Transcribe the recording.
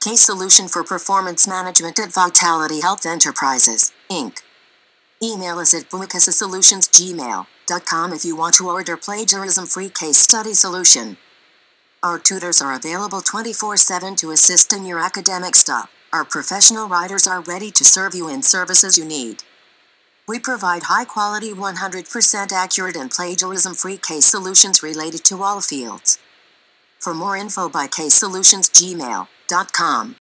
Case Solution for Performance Management at Vitality Health Enterprises, Inc. Email us at plagiarism@gmail.com if you want to order plagiarism-free case study solution. Our tutors are available 24/7 to assist in your academic stuff. Our professional writers are ready to serve you in services you need. We provide high-quality, 100% accurate and plagiarism-free case solutions related to all fields. For more info by casesolutionsgmail.com.